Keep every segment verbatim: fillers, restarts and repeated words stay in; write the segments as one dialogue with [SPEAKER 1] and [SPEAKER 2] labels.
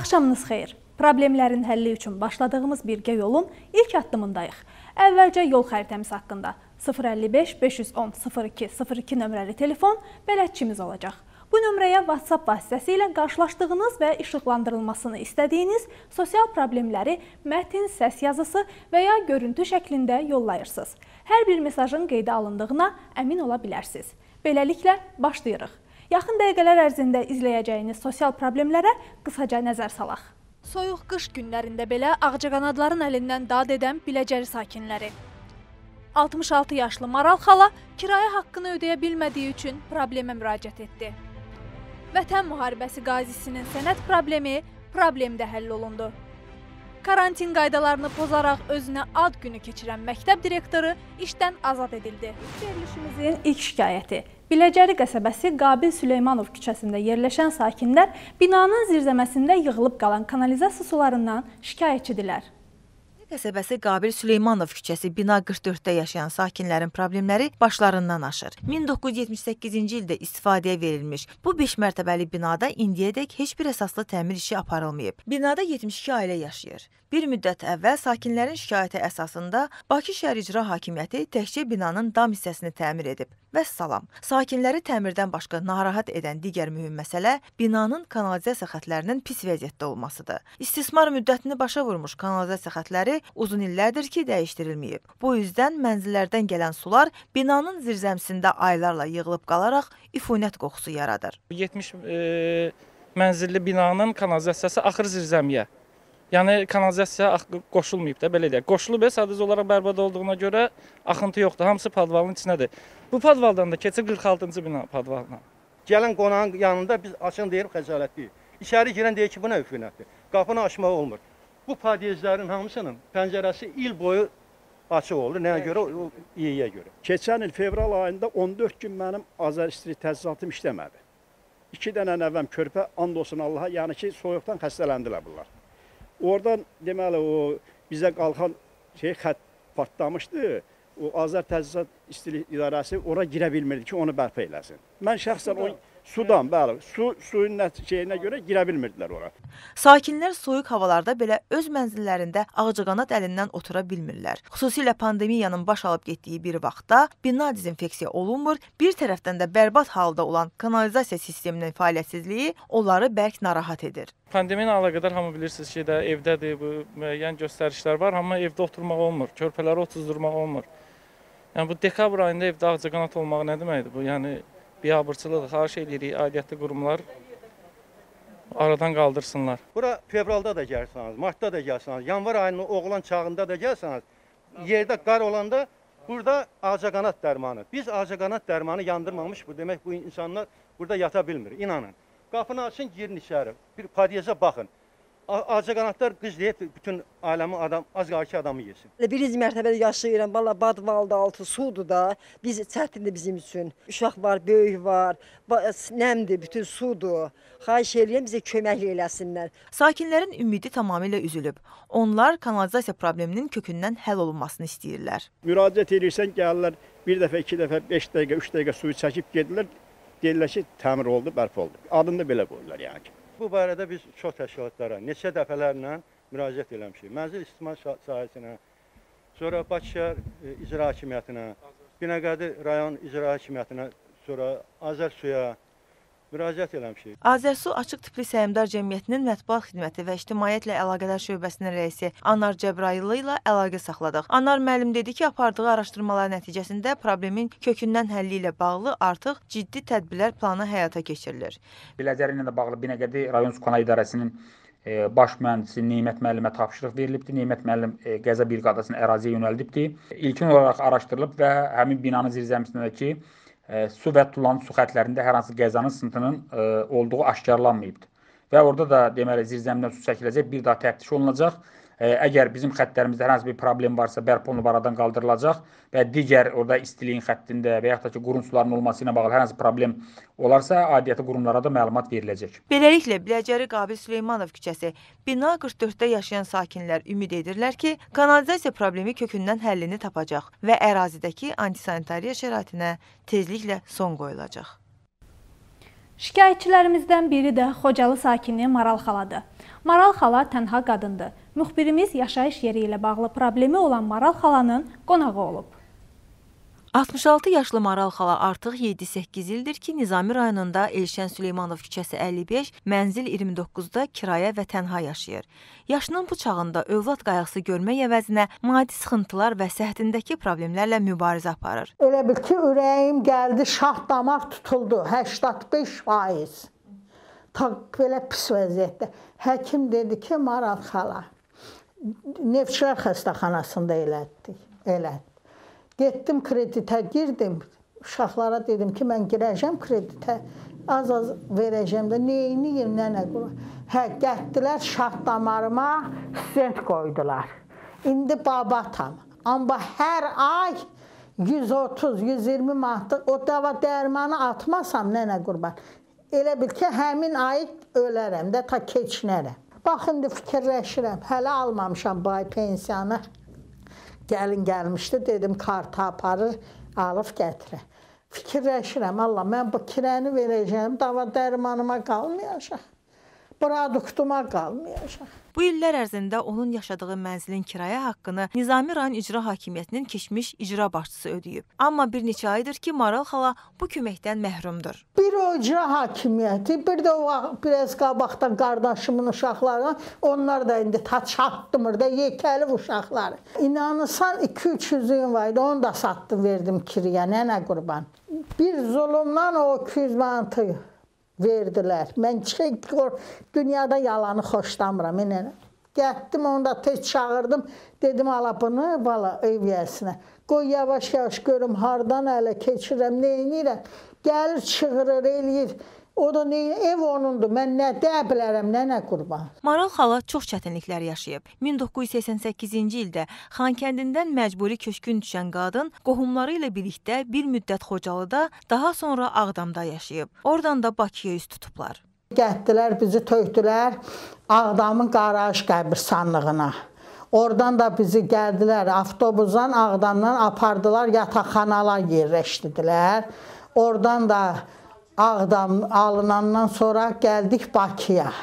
[SPEAKER 1] Axşamınız xeyir. Problemlərin həlli üçün başladığımız birgə yolun ilk addımındayıq. Əvvəlcə yol xəritəmiz haqqında sıfır əlli beş beş yüz on sıfır iki sıfır iki nömrəli telefon bələdçimiz olacaq. Bu nömrəyə WhatsApp vasitəsilə qarşılaşdığınız və işıqlandırılmasını istədiyiniz sosial problemləri mətn, səs yazısı və ya görüntü şəklində yollayırsınız. Hər bir mesajın qeydə alındığına əmin ola bilərsiniz. Beləliklə başlayırıq. Yaxın dəqiqələr ərzində izləyəcəyiniz sosial problemlərə qısaca nəzər salaq. Soyuq qış günlərində belə ağcaqanadların əlindən dad edən Biləcəri sakinləri. altmış altı yaşlı Maral xala kirayə haqqını ödəyə bilmədiyi üçün problemə müraciət etdi. Vətən müharibəsi qazisinin sənəd problemi problemdə həll olundu. Karantin qaydalarını pozaraq özünə ad günü keçirən məktəb direktoru işdən azad edildi. Verilişimizin ilk şikayəti. Biləcəri qəsəbəsi Qabil Süleymanov küçəsində yerləşən sakinlər binanın zirzəməsində yığılıb qalan kanalizasiya sularından şikayətçidirlər.
[SPEAKER 2] Qəsəbəsi Qabil Süleymanov küçəsi bina qırx dörddə yaşayan sakinlərin problemləri başlarından aşır. min doqquz yüz yetmiş səkkizinci ildə istifadəyə verilmiş bu beş mərtəbəli binada indiyədək heç bir əsaslı təmir işi aparılmayıb. Binada yetmiş iki ailə yaşayır. Bir müddət əvvəl sakinlərin şikayəti əsasında Bakı Şəhər İcra Hakimiyyəti təkcə binanın dam hissəsini təmir edib. Vəssalam. Sakinləri təmirdən başqa narahat edən digər mühüm məsələ binanın kanalizasiya xətlərinin pis vəziyyətdə olmasıdır. İstismar müddətini başa vurmuş kanalizasiya xətləri uzun illərdir ki, dəyişdirilməyib. Bu yüzdən mənzillərdən gələn sular binanın zirzəmsində aylarla yığılıb qalaraq üfunət qoxusu yaradır.
[SPEAKER 3] yetmiş e, mənzilli binanın kanalizasiyası axır zirzəmiyə. Yəni kanalizasiya qoşulmayıb da, belə deyək. Qoşulub, sadəcə olaraq bərbad olduğuna görə axıntı yoxdur. Hamısı padvalın içindədir. Bu padvaldan da keçir qırx altıncı bina padvalına.
[SPEAKER 4] Gələn qonağın yanında biz açın deyib xəcalətliyiz. İçəri girən deyir ki, bu nə üfunətdir? Qapını açmaq olmur. Bu padyezlərin hamısının pəncərəsi il boyu açıq olur. Nəyə görə? O iyiyə görə.
[SPEAKER 5] Keçən il fevral ayında on dörd gün mənim Azəristri təchizatım işləmədi. İki dənə nəvəm körpə, and olsun Allaha, yəni ki, soyuqdan xəstələndilər bunlar. Oradan deməli o bizə qalxan şey xətt partlamışdı. O Azər Təchizat İstilik İdarəsi ora girə bilmirdi ki, onu bərpa eləsin. Mən şəxsən o sudan, bəli, su suyun şeyinə görə girə bilmirdilər ora.
[SPEAKER 2] Sakinlər soyuq havalarda belə öz mənzillərində ağcaqanad əlindən otura bilmirlər. Xüsusilə pandemiyanın baş alıb getdiyi bir vaxtda bina dezinfeksiya olunmur, bir tərəfdən də bərbad halda olan kanalizasiya sisteminin fəaliyyətsizliyi onları bərk narahat edir.
[SPEAKER 3] Pandemiya ilə əlaqədar hamı bilirsiniz ki, də evdədir, bu müəyyən göstərişlər var, amma evdə oturmaq olmur, körpələri otuzdurmaq olmur. Yəni bu dekabr ayında evdə ağcaqanad olmağı nə deməkdir bu? Yəni biabırçılığı xahiş edirik, aidiyyətli qurumlar aradan qaldırsınlar.
[SPEAKER 4] Bura fevralda da gəlsiniz, martda da gəlsiniz, yanvar ayının oğlan çağında da gəlsiniz, yerdə qar olanda burada ağcaqanad dərmanı. Biz ağcaqanad dərmanı yandırmamış, bu demək bu insanlar burada yata bilmir, inanın. Qapını açın, girin içəri, bir padyeza baxın. Ağcaqanadlar qız deyib, bütün aləmi adam, az qarşı adamı yesin.
[SPEAKER 6] Birinci mərtəbədə yaşayıram, valla badvalda altı sudur da, biz çətindir bizim üçün. Uşaq var, böyük var, nəmdir, bütün sudur. Xahiş edirəm, bizə kömək eləsinlər.
[SPEAKER 2] Sakinlərin ümidi tamamilə üzülüb. Onlar kanalizasiya probleminin kökündən həll olunmasını istəyirlər.
[SPEAKER 5] Müraciət edirsən, gəlirlər, bir dəfə, iki dəfə, beş dəqiqə, üç dəqiqə suyu çəkib gedirlər, deyirlər ki, təmir oldu, bərpa oldu. Adını da belə qoyurlar yəni ki.
[SPEAKER 4] Bu barədə biz çox təşkilatlara, neçə dəfələrlə müraciət eləmişik. Mənzil istismar sahəsinə, sonra Bakı şəhər İcra Hakimiyyətinə, Binəqədi rayon İcra Hakimiyyətinə, sonra Azərsuya müraciət eləmişik.
[SPEAKER 2] Azərsu Açıq Tipli Səhmdar Cəmiyyətinin Mətbuat Xidməti və İctimaiyyətlə Əlaqədar Şöbəsinin rəisi Anar Cəbrayıllı ilə əlaqə saxladıq. Anar müəllim dedi ki, apardığı araşdırmalar nəticəsində problemin kökündən həlli ilə bağlı artıq ciddi tədbirlər planı həyata keçirilir.
[SPEAKER 7] Biləcəri ilə də bağlı Binəqədi rayon Su Kanal İdarəsinin baş mühəndisi Neymət müəllimə tapşırıq verilibdir. Neymət müəllim qəza briqadasını əraziyə yönəldibdir. İlkin olaraq araşdırılıb və həmin binanın zirzəmisindəki su və tullantıcı su xətlərində hər hansı qəzanın sınıntının olduğu aşkarlanmayıbdır. Və orada da deməli zirzəmindən su çəkiləcək, bir daha təftiş olunacaq. Əgər bizim xətlərimizdə hər hansı bir problem varsa, bərpa olunub aradan qaldırılacaq və digər orada istiliyin xəttində və yaxud da ki, qurun sularının olması ilə bağlı hər hansı problem olarsa, aidiyyəti qurumlara da məlumat veriləcək.
[SPEAKER 2] Beləliklə, Biləcəri Qabil Süleymanov küçəsi bina qırx dörddə yaşayan sakinlər ümid edirlər ki, kanalizasiya problemi kökündən həllini tapacaq və ərazidəki antisanitariya şəraitinə tezliklə son qoyulacaq.
[SPEAKER 1] Şikayətçilərimizdən biri də Xocalı sakini Maral xaladır. Maral xala tənha qadındır. Müxbirimiz yaşayış yeri ilə bağlı problemi olan Maral xalanın qonağı olub.
[SPEAKER 2] altmış altı yaşlı Maral xala artıq yeddi səkkiz ildir ki, Nizami rayonunda Elşən Süleymanov küçəsi əlli beş, mənzil iyirmi doqquzda kirayə və tənha yaşayır. Yaşının bu çağında övlad qayğısı görmək əvəzinə maddi sıxıntılar və səhdindəki problemlərlə mübarizə aparır.
[SPEAKER 8] Elə bil ki, ürəyim gəldi, şah damar tutuldu, səksən beş faiz. Ta belə pis vəziyyətdə. Həkim dedi ki, Maral xala, Neftçilər xəstəxanasında elətdik, elətdik. Getdim kreditə girdim, uşaqlara dedim ki, mən girəcəm kreditə, az-az verəcəm də, neyiniyim, nənə qura. Hə, gətdilər şah damarıma stent qoydular. İndi babatam, amma hər ay yüz otuz yüz iyirmi manat o dava dərmanı atmasam, nənə qurban, elə bil ki, həmin ay ölərəm də, ta keçinərəm. Bax, indi fikirləşirəm, hələ almamışam bu ay pensiyanı. Gəlin gəlmişdi, dedim kartı aparır, alıb gətirə. Fikirləşirəm, Allah, mən bu kirəni verəcəm, dava dərmanıma qalmayacaq, produktuma qalmayacaq.
[SPEAKER 2] Bu illər ərzində onun yaşadığı mənzilin kirayə haqqını Nizami rayon İcra Hakimiyyətinin keçmiş icra başçısı ödəyib. Amma bir neçə aydır ki, Maral xala bu köməkdən məhrumdur.
[SPEAKER 8] Bir o icra hakimiyyəti, bir də o biraz qabaqdan qardaşımın uşaqları, onlar da indi ta çatdımır da yekəli uşaqları. İnanırsan iki üç yüzüyüm var idi, onu da satdım, verdim kiriyə, nənə qurban. Bir zulümdən o iki yüz manatı verdilər. Mən şey, dünyada yalanı xoşlamıram. Gətdim, onu da tez çağırdım. Dedim, ala bunu, bala, ev yəsinə. Qoy yavaş-yavaş görüm, hardan ələ keçirəm, neynirəm. Gəlir, çığırır, eləyir. O da neyin, ev onundur. Mən nə deyə bilərəm, nənə qurban.
[SPEAKER 2] Maral xala çox çətinliklər yaşayıb. min doqquz yüz səksən səkkizinci ildə Xankəndindən məcburi köçkün düşən qadın qohumları ilə birlikdə bir müddət Xocalıda, daha sonra Ağdamda yaşayıb. Oradan da Bakıya üst tutublar.
[SPEAKER 8] Gətdilər, bizi töydülər Ağdamın qaraj qəbirstanlığına. Oradan da bizi gəldilər, avtobusdan Ağdamdan apardılar, yataqxanalar yerləşdirdilər. Oradan da Ağdam alınandan sonra gəldik Bakıya.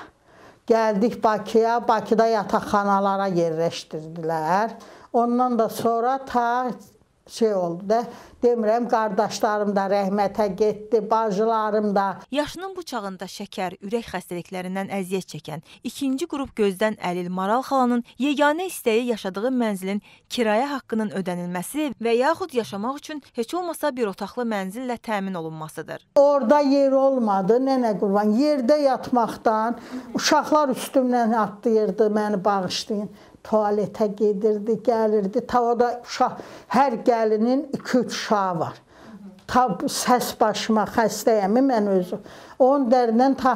[SPEAKER 8] Gəldik Bakıya, Bakıda yataqxanalara yerləşdirdilər. Ondan da sonra ta şey oldu da, demirəm, qardaşlarım da rəhmətə getdi, bacılarım da.
[SPEAKER 2] Yaşının bu çağında şəkər, ürək xəstəliklərindən əziyyət çəkən ikinci qrup gözdən əlil Maral xalanın yeganə istəyi yaşadığı mənzilin kirayə haqqının ödənilməsi və yaxud yaşamaq üçün heç olmasa bir otaqlı mənzillə təmin olunmasıdır.
[SPEAKER 8] Orada yer olmadı, nənə qurban, yerdə yatmaqdan, uşaqlar üstümdən atlayırdı, məni bağışlayın. Tualetə gedirdi, gəlirdi. Ta o da uşaq, hər gəlinin iki üç uşağı var. Ta səs başıma xəstəyəmi mən özüm. Onun dərindən ta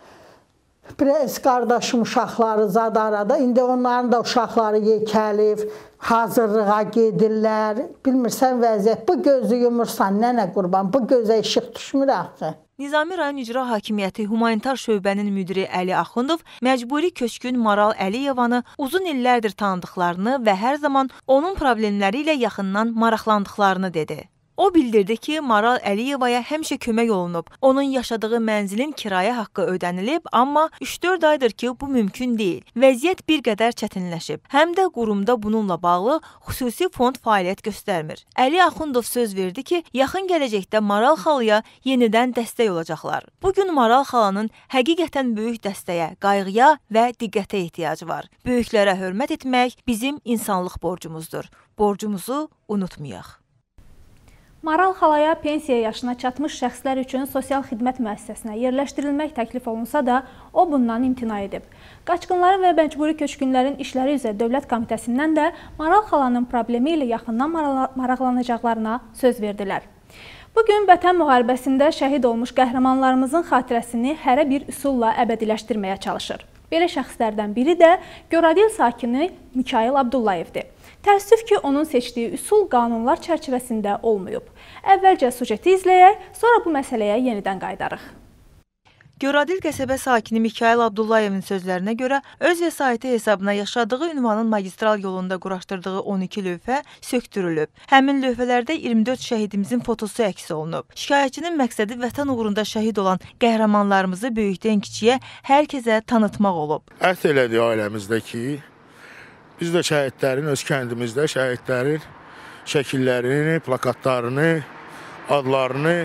[SPEAKER 8] biraz qardaşım uşaqları zad arada. İndi onların da uşaqları yekəlib, hazırlığa gedirlər. Bilmirsən vəziyyət, bu gözü yumursan, nənə qurban, bu gözə işıq düşmür axı.
[SPEAKER 2] Nizami rayon İcra Hakimiyyəti Humanitar şöbənin müdiri Əli Axundov məcburi köçkün Maral Əliyevanı uzun illərdir tanıdıqlarını və hər zaman onun problemləri ilə yaxından maraqlandıqlarını dedi. O bildirdi ki, Maral Əliyevaya həmişə kömək olunub. Onun yaşadığı mənzilin kirayə haqqı ödənilib, amma üç dörd aydır ki, bu mümkün deyil. Vəziyyət bir qədər çətinləşib. Həm də qurumda bununla bağlı xüsusi fond fəaliyyət göstərmir. Əli Axundov söz verdi ki, yaxın gələcəkdə Maral xalaya yenidən dəstək olacaqlar. Bugün Maral xalanın həqiqətən böyük dəstəyə, qayğıya və diqqətə ehtiyacı var. Böyüklərə hörmət etmək bizim insanlıq borcumuzdur. Borcumuzu unutmayaq.
[SPEAKER 1] Maral xalaya pensiya yaşına çatmış şəxslər üçün sosial xidmət müəssisəsinə yerləşdirilmək təklif olunsa da, o bundan imtina edib. Qaçqınların və məcburi köçkünlərin işləri üzrə Dövlət Komitəsindən də Maral xalanın problemi ilə yaxından maraqlanacaqlarına söz verdilər. Bugün Vətən müharibəsində şəhid olmuş qəhrəmanlarımızın xatirəsini hərə bir üsulla əbədiləşdirməyə çalışır. Belə şəxslərdən biri də Göradil sakini Mikail Abdullayevdir. Təəssüf ki, onun seçdiyi üsul qanunlar çərçivəsində olmayıb. Əvvəlcə süjeti izləyək, sonra bu məsələyə yenidən qayıdarıq.
[SPEAKER 2] Göradil qəsəbə sakini Mikayıl Abdullayevin sözlərinə görə öz vəsaiti hesabına yaşadığı ünvanın magistral yolunda quraşdırdığı on iki lövhə söktürülüb. Həmin lövhələrdə iyirmi dörd şəhidimizin fotosu əks olunub. Şikayətçinin məqsədi vətən uğrunda şəhid olan qəhrəmanlarımızı böyükdən kiçiyə hər kəsə tanıtmaq olub.
[SPEAKER 9] Əhd elədik ailəmizdə ki, biz də şəhidlərin öz kəndimizdə şəhidlərin şəkillərini, plakatlarını, adlarını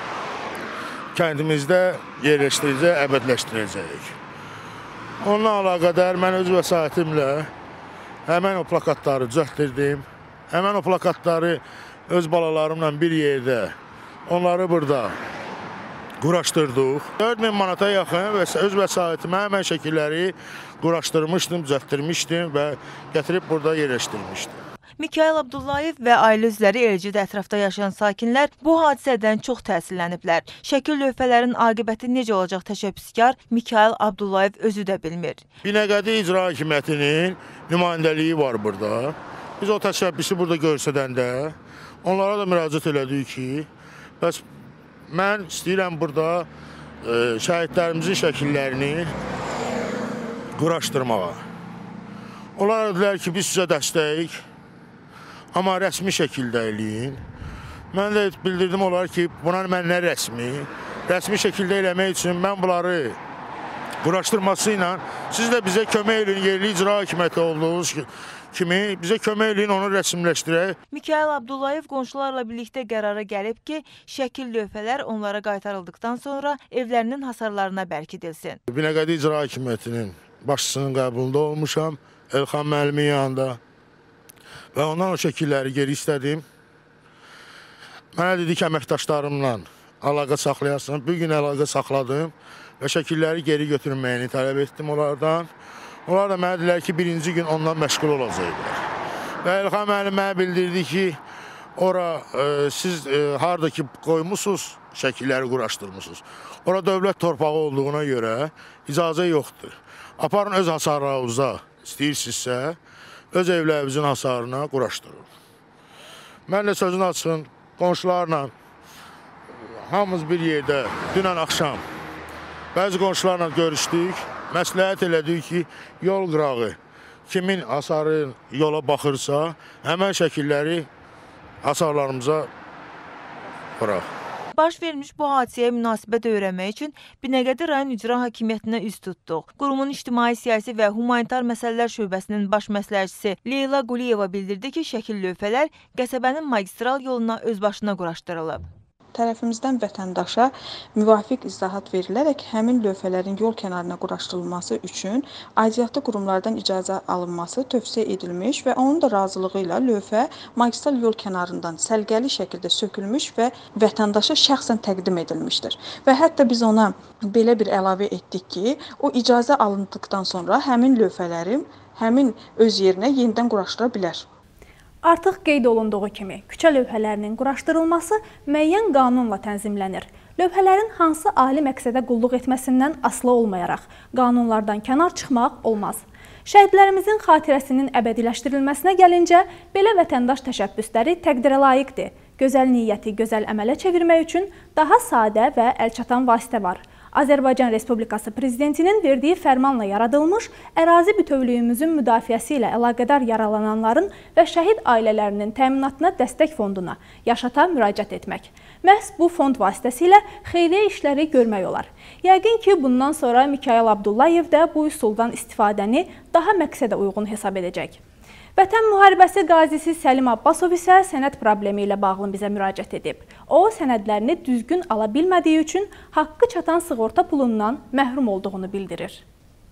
[SPEAKER 9] kəndimizdə yerləşdirəcək, əbədləşdirəcəyik. Onunla əlaqədar mən öz vəsaitimlə həmən o plakatları düzəltdirdim. Həmən o plakatları öz balalarımla bir yerdə, onları burada quraşdırdıq. dörd min manata yaxın və öz vəsaitimə həmən şəkilləri quraşdırmışdım, düzəltdirmişdim və gətirib burada yerləşdirmişdim.
[SPEAKER 2] Mikayıl Abdullayev və ailə üzvləri, eləcə də ətrafda yaşayan sakinlər bu hadisədən çox təsirləniblər. Şəkil lövhələrin aqibəti necə olacaq təşəbbüskar Mikayıl Abdullayev özü də bilmir.
[SPEAKER 9] Binəqədi İcra Hakimiyyətinin nümayəndəliyi var burada. Biz o təşəbbüsü burada görsədəndə onlara da müraciət elədik ki, bəs mən istəyirəm burada e, şəhidlərimizin şəkillərini quraşdırmağa. Onlar dedilər ki, biz sizə dəstəyik. Amma rəsmi şəkildə eləyin. Mən də bildirdim olar ki, buna mən nə rəsmi? Rəsmi şəkildə eləmək üçün mən bunları quraşdırması ilə siz də bizə kömək edin, yerli icra hakimiyyəti olduğunuz kimi bizə kömək edin, onu rəsmiləşdirək.
[SPEAKER 2] Mikayıl Abdullayev qonşularla birlikdə qərara gəlib ki, şəkil lövhələr onlara qaytarıldıqdan sonra evlərinin hasarlarına bərkidilsin.
[SPEAKER 9] Binəqədi İcra Hakimiyyətinin başçısının qəbulunda olmuşam, Elxan müəllimin yanında. Və ondan o şəkilləri geri istədim. Mənə dedi ki, əməkdaşlarımla əlaqə saxlayasın. Bugün əlaqə saxladım və şəkilləri geri götürməyini tələb etdim onlardan. Onlar da mənə dedilər ki, birinci gün ondan məşğul olacaqlar. Və Elxan müəllim mənə bildirdi ki, ora e, siz e, harada ki qoymusunuz, şəkilləri quraşdırmışsınız. Ora dövlət torpağı olduğuna görə icazə yoxdur. Aparın öz hasarlarınıza istəyirsinizsə, öz evlərimizin hasarına quraşdırır. Mən də sözün açsın, qonşularla hamımız bir yerdə dünən axşam bəzi qonşularla görüşdük, məsləhət elədik ki, yol qırağı kimin hasarı yola baxırsa, həmən şəkilləri hasarlarımıza bıraq.
[SPEAKER 2] Baş vermiş bu hadisəyə münasibət öyrənmək üçün Binəqədi rayon İcra Hakimiyyətinə üz tutduq. Qurumun ictimai siyasi və humanitar məsələlər şöbəsinin baş məsləhətçisi Leyla Quliyeva bildirdi ki, şəkil lövhələr qəsəbənin magistral yoluna özbaşına quraşdırılıb.
[SPEAKER 10] Tərəfimizdən vətəndaşa müvafiq izahat verilərək həmin lövhələrin yol kənarına quraşdırılması üçün aidiyyatlı qurumlardan icazə alınması tövsiyə edilmiş və onun da razılığı ilə lövhə magistral yol kənarından səlqəli şəkildə sökülmüş və vətəndaşa şəxsən təqdim edilmişdir. Və hətta biz ona belə bir əlavə etdik ki, o icazə alındıqdan sonra həmin lövhələri həmin öz yerinə yenidən quraşdıra bilər.
[SPEAKER 1] Artıq qeyd olunduğu kimi, küçə lövhələrinin quraşdırılması müəyyən qanunla tənzimlənir. Lövhələrin hansı ali məqsədə qulluq etməsindən asılı olmayaraq, qanunlardan kənar çıxmaq olmaz. Şəhidlərimizin xatirəsinin əbədiləşdirilməsinə gəlincə, belə vətəndaş təşəbbüsləri təqdirə layiqdir. Gözəl niyyəti gözəl əmələ çevirmək üçün daha sadə və əlçatan vasitə var. Azərbaycan Respublikası Prezidentinin verdiyi fərmanla yaradılmış ərazi bütövlüyümüzün müdafiəsi ilə əlaqədar yaralananların və şəhid ailələrinin təminatına dəstək fonduna, Yaşata müraciət etmək. Məhz bu fond vasitəsilə xeyriyyə işləri görmək olar. Yəqin ki, bundan sonra Mikayıl Abdullayev də bu üsuldan istifadəni daha məqsədə uyğun hesab edəcək. Vətən müharibəsi qazisi Səlim Abbasov isə sənəd problemi ilə bağlı bizə müraciət edib. O, sənədlərini düzgün ala bilmədiyi üçün haqqı çatan sığorta pulundan məhrum olduğunu bildirir.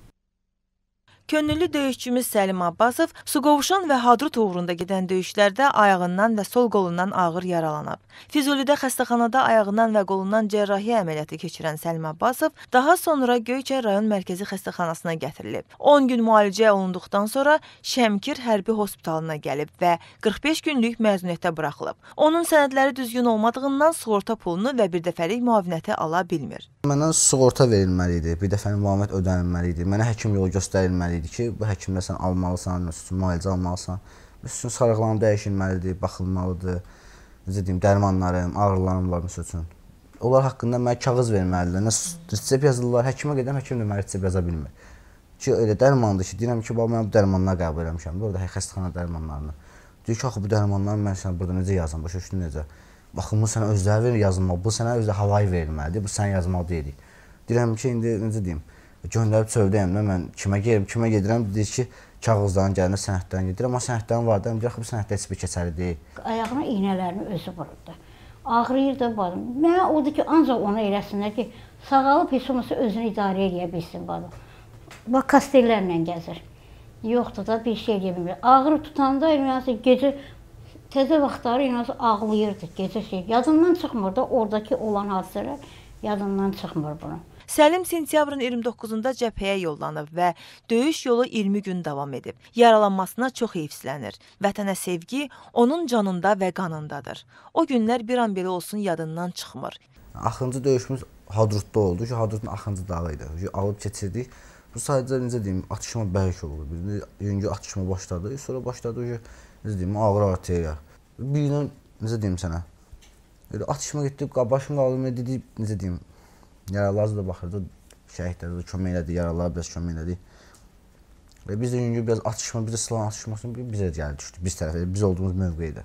[SPEAKER 2] Könüllü döyüşçümüz Səlim Abbasov Suqovuşan və Hadrut uğrunda gedən döyüşlərdə ayağından və sol qolundan ağır yaralanıb. Füzulidə xəstəxanada ayağından və qolundan cərrahi əməliyyatı keçirən Səlim Abbasov daha sonra Göyçay rayon mərkəzi xəstəxanasına gətirilib. on gün müalicə olunduqdan sonra Şəmkir hərbi hospitalına gəlib və qırx beş günlük məzuniyyətə buraxılıb. Onun sənədləri düzgün olmadığından sığorta pulunu və bir dəfəlik müavinəti ala bilmir.
[SPEAKER 11] Məndən sığorta verilməli idi, bir dəfəlik müavinət ödənilməli idi. Mənə həkim yolu göstərilməli idi ki, bu həkimlə sən almalısan, müalicə almalısan. Bütün sarıqlarım dəyişilməlidir, baxılmalıdır. Necə deyim, dərmanlarım, ağrılarım var, məsəl üçün. onlar haqqında mənə kağız verməlidirlər. Nə resept yazırlar, həkimə gedirəm, həkim də mənə resept yaza bilmir. Ki, elə dərmandır ki, deyirəm ki, bax, mən bu dərmanları qəbul eləmişəm. Orada xəstəxana dərmanlarını. Deyir ki, axı, bu dərmanları mən sənə burada necə yazım, başa düşdün necə? Baxın, bu sənə özləri verir yazılmalı, bu sənə özdə havayı verilməlidir, bu sənə yazmalı deyirik. Deyirəm ki, indi necə deyim, göndərib çövdəyəm də, mən kimə gedirəm, kimə gedirəm, deyir ki, kağızların gəlində sənədlərin gedir, amma sənədlərin var da, deyir, bu sənəddə heç bir keçəri deyil.
[SPEAKER 12] Ayağına iynələrini özü vururdu. Ağrıyır da badım. Mənə odur ki, ancaq ona eləsinlər ki, sağalıb heç olmasa özünü idarə edə bilsin badım. Bax, kastellərlə gəzir. Yoxdur da, bir şey edə bilmir. Ağrı tutanda, gecə, təzə vaxtları ağlayırdı, gecə şey. Yadından çıxmır da, oradakı olan hadisələr yadından çıxmır bunu.
[SPEAKER 2] Səlim sentyabrın iyirmi doqquzunda cəbhəyə yollanıb və döyüş yolu iyirmi gün davam edib. Yaralanmasına çox heyfsilənir. Vətənə sevgi onun canında və qanındadır. O günlər bir an belə olsun yadından çıxmır.
[SPEAKER 11] Axırıncı döyüşümüz Hadrutda oldu ki, Hadrutun Axırıncı dağı idi. Alıb keçirdik. Bu sadəcə, necə deyim, atışma bərk oldu. Yüngül atışma başladı. Sonra başladı ki, necə deyim, ağır arteriya. Bir gün, necə deyim sənə, atışma getdik, başım qaldım, dedi, necə deyim, yaralar da baxırdı, şəhidlərdə kömək elədi, yaralar biraz kömək elədi. Biz də yüngül biraz atışma, biz də silahın atışmasını bizə gəldi düşdü, biz tərəfə, biz olduğumuz mövqeydə.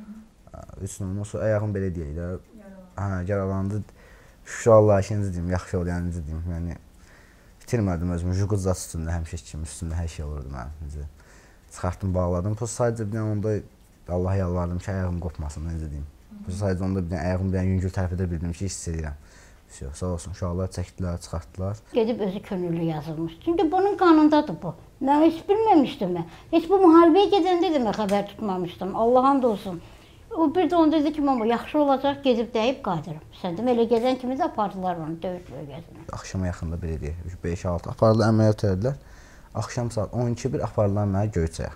[SPEAKER 11] Ondan sonra ayağım belə deyək də, yaralandı. İnşallah ki, necə deyim, yaxşı oldu, yəni necə deyim, yəni itirmədim özümü, juquzat üstündə, həmişə kimi üstündə hər şey olurdu mənim, necə. Çıxartdım, bağladım, sadəcə bir dənə onda Allaha yalvardım ki, ayağım qopmasın, necə deyim. Sadəcə onda bir dənə ayağım bir dənə yüngül tərəf edə bildim ki, hiss edirəm. Sağ olsun, uşaqlar çəkdilər, çıxartdılar.
[SPEAKER 12] Gedib özü könüllü yazılmış. Çünki bunun qanındadır bu. Mən heç bilməmişdim mən. Heç bu müharibəyə gedəndə də mən xəbər tutmamışdım. Allah'ın da olsun. O bir də onu dedi ki, mama, yaxşı olacaq, gedib dəyib qayıdırım. Sən demə, elə gəzən kimi də apardılar onu döyüş bölgəsinə.
[SPEAKER 11] Axşama yaxında belə deyək, beş altı apardılar, əməliyyat elədilər. Axşam saat on iki bir apardılar mənə Göyçəyə.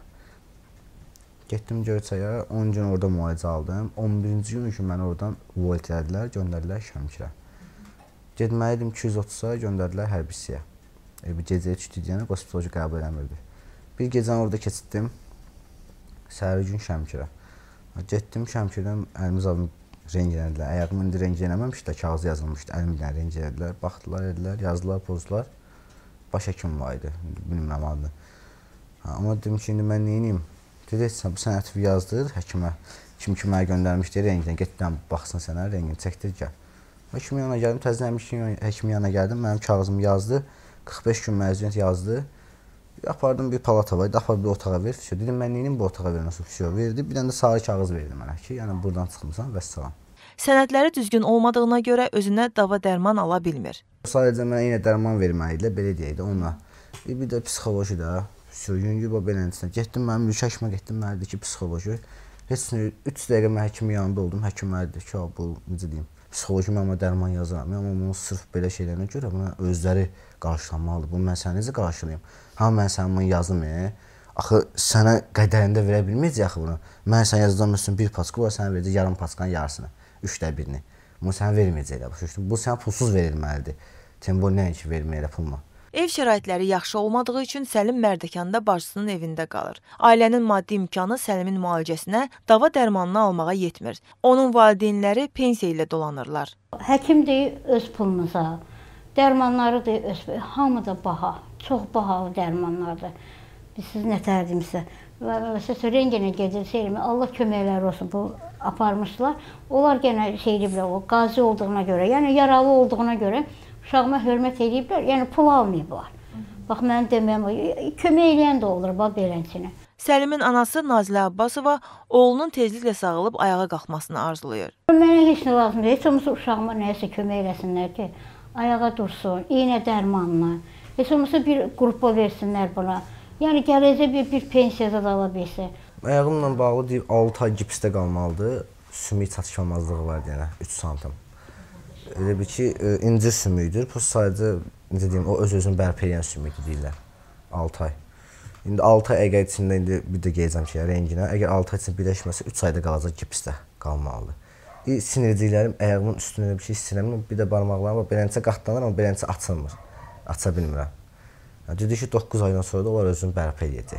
[SPEAKER 11] Getdim Göyçəyə, on gün orada müalicə aldım. on birinci gün ki, məni oradan volt elədilər, göndərdilər Şəmkirə. Getməliydim iki yüz otuza, göndərdilər hərbisiyə. E, bir gecəyə düşdük deyənə, hospitoloji qəbul eləmirdi. Bir gecəni orada keçirdim, səhəri gün Şəmkirə. Getdim Şəmkirdən əlimiz alım rengin edilər. Ayağımı indi rengin eləməmişdə, kağızı yazılmışdı, əlimlə rengin edilər. Baxdılar, edilər, yazdılar, pozdular. Baş həkim var idi, bilmirəm adını. Amma dedim ki, indi mən neyiniyim? Dedi, bu sənəti yazdır həkimə. Kim ki mənə göndərmişdi rengin, getdən baxsın sənə, rengini çəkdir, gəl. Həkimin yanına gəldim, təzələnmiş həkimin yanına gəldim, mənim kağızımı yazdı, qırx beş gün məzuniyyət yazdı. Apardım bir palata var, apar bir otağa ver, dedim mən neyim bu otağa ver, nasıl verdi, bir dənə də sarı kağız verdi mənə ki, yəni buradan çıxmısan, vəssalam.
[SPEAKER 2] Sənədləri düzgün olmadığına görə özünə dava dərman ala bilmir.
[SPEAKER 11] Sadəcə mənə yenə dərman verməliydilə, belə deyək də onunla. Bir də psixoloji da, yüngül beləncəsinə. Getdim, mənim ülkə həkimə getdim, mənə dedi ki, psixoloji. Heç üç dəqiqə mən həkimin yanında oldum, həkim mənə dedi ki, bu, necə deyim, psixoloji mən dərman yazıram, amma bunu sırf belə şeylərinə görə buna özləri qarşılanmalıdır. Bunu mən sənə necə qarşılayayım? Ha, mən sənə bunu yazım, e? Axı, sənə qədərində verə bilməyəcək axı bunu. Mən sənə yazıdan üstün bir paska var, sənə verəcək yarım paskanın yarısını, üçdə birini. Bunu sənə verməyəcəklər. Bu sənə pulsuz verilməlidir. Tembol nəinki verməklə pulma.
[SPEAKER 2] Ev şəraitləri yaxşı olmadığı üçün Səlim Mərdəkanda bacısının evində qalır. Ailənin maddi imkanı Səlimin müalicəsinə, dava dərmanını almağa yetmir. Onun valideynləri pensiya ilə dolanırlar.
[SPEAKER 12] Həkim deyir öz pulunuza, dərmanları deyir öz pulunuza. Hamı da baha, çox bahalı dərmanlardır. Biz siz nə tərdimsə. Məsələn, rengenə gedirsə, Allah köməkləri olsun, bu aparmışlar. Onlar genə şey ediblər, o qazi olduğuna görə, yəni yaralı olduğuna görə uşağıma hörmət ediblər, yəni pul almayıblar. Bax, mən deməyəm, kömək eləyən də olur, bax, belənçinə.
[SPEAKER 2] Səlimin anası Nazilə Abbasova oğlunun tezliklə sağılıb ayağa qalxmasını arzulayır.
[SPEAKER 12] Mənə heç nə lazımdır, heç olmasa uşağıma nəyəsə kömək eləsinlər ki, ayağa dursun, iynə dərmanla, heç olmasa bir qrupa versinlər buna. Yəni, gələcək bir, bir pensiyada da ala bilsə.
[SPEAKER 11] Ayağımla bağlı deyib, altı ay gipsdə qalmalıdır, sümük çatışmamazlığı var deyənə, üç santim. Elə bir ki, incir sümüydür. Bu sadəcə, necə deyim, o öz-özünü bərpa edən sümüydür deyirlər. altı ay. İndi altı ay əgər içində, indi bir də qeyəcəm ki, renginə, əgər altı ay içində birləşməsə, üç ayda qalacaq gipsdə qalmalıdır. Sinirciklərim ayağımın üstündə bir şey hiss eləmirəm, bir də barmaqlarım beləncə qatlanır, amma beləncə açılmır. Aça bilmirəm. Dedi ki, doqquz aydan sonra da onlar özünü bərpa edəcək.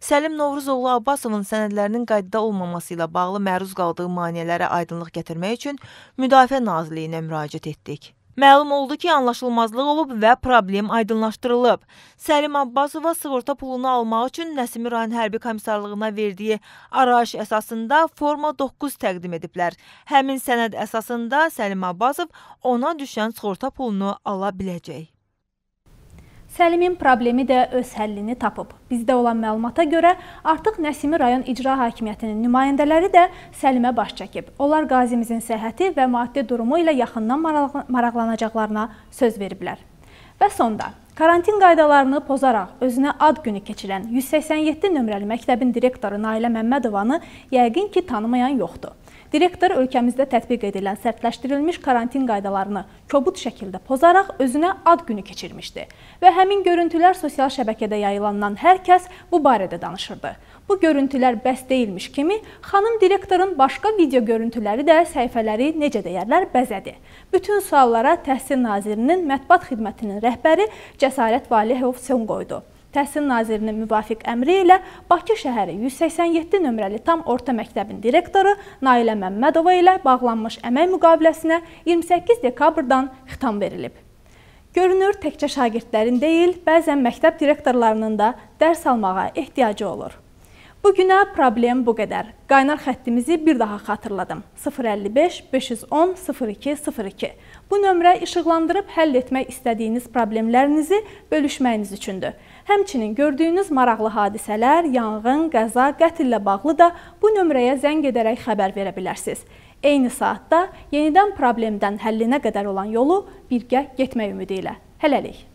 [SPEAKER 2] Səlim Novruzoğlu Abbasovun sənədlərinin qaydada olmaması ilə bağlı məruz qaldığı maneələrə aydınlıq gətirmək üçün Müdafiə Nazirliyinə müraciət etdik. Məlum oldu ki, anlaşılmazlıq olub və problem aydınlaşdırılıb. Səlim Abbasova sığorta pulunu almaq üçün Nəsimi rayon hərbi komissarlığına verdiyi arayış əsasında forma doqquz təqdim ediblər. Həmin sənəd əsasında Səlim Abbasov ona düşən sığorta pulunu ala biləcək.
[SPEAKER 1] Səlimin problemi də öz həllini tapıb. Bizdə olan məlumata görə artıq Nəsimi rayon icra hakimiyyətinin nümayəndələri də Səlimə baş çəkib. Onlar qazimizin səhhəti və maddi durumu ilə yaxından maraqlanacaqlarına söz veriblər. Və sonda, karantin qaydalarını pozaraq özünə ad günü keçirən yüz səksən yeddi nömrəli məktəbin direktoru Nailə Məmmədovanı yəqin ki, tanımayan yoxdur. Direktor ölkəmizdə tətbiq edilən sərtləşdirilmiş karantin qaydalarını kobud şəkildə pozaraq özünə ad günü keçirmişdi. Və həmin görüntülər sosial şəbəkədə yayılandan hər kəs bu barədə danışırdı. Bu görüntülər bəs deyilmiş kimi, xanım direktorun başqa video görüntüləri də səhifələri necə deyərlər bəzədi. Bütün suallara Təhsil Nazirinin mətbuat xidmətinin rəhbəri Cəsarət Valihov son qoydu. Təhsil Nazirinin müvafiq əmri ilə Bakı şəhəri yüz səksən yeddi nömrəli tam orta məktəbin direktoru Nailə Məmmədova ilə bağlanmış əmək müqaviləsinə iyirmi səkkiz dekabrdan xitam verilib. Görünür, təkcə şagirdlərin deyil, bəzən məktəb direktorlarının da dərs almağa ehtiyacı olur. Bugünə problem bu qədər. Qaynar xəttimizi bir daha xatırladım. sıfır əlli beş beş yüz on sıfır iki sıfır iki. Bu nömrə işıqlandırıb həll etmək istədiyiniz problemlərinizi bölüşməyiniz üçündür. Həmçinin gördüyünüz maraqlı hadisələr, yanğın, qəza, qətllə bağlı da bu nömrəyə zəng edərək xəbər verə bilərsiniz. Eyni saatda yenidən problemdən həllinə qədər olan yolu birgə getmək ümidi ilə. Hələlik.